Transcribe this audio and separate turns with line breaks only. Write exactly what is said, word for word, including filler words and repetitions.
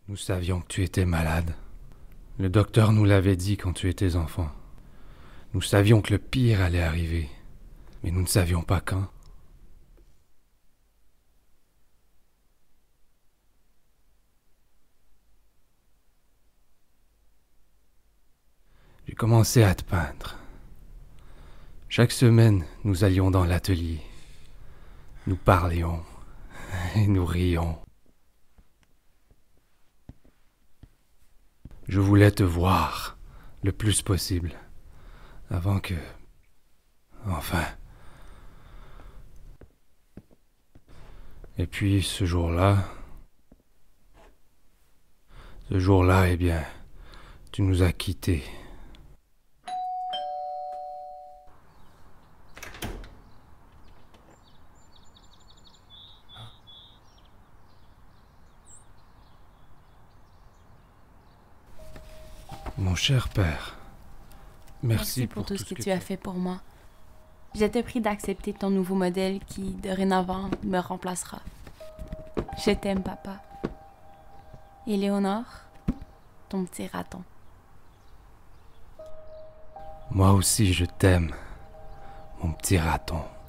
Nous savions que tu étais malade. Le docteur nous l'avait dit quand tu étais enfant. Nous savions que le pire allait arriver, mais nous ne savions pas quand. J'ai commencé à te peindre. Chaque semaine, nous allions dans l'atelier. Nous parlions et nous rions. Je voulais te voir le plus possible, avant que... Enfin... Et puis ce jour-là... Ce jour-là, eh bien, tu nous as quittés. Mon cher père, merci,
Merci pour tout ce que tu as fait pour moi. Je te prie d'accepter ton nouveau modèle qui, dorénavant, me remplacera. Je t'aime, papa. Éléonore, ton petit raton.
Moi aussi je t'aime, mon petit raton.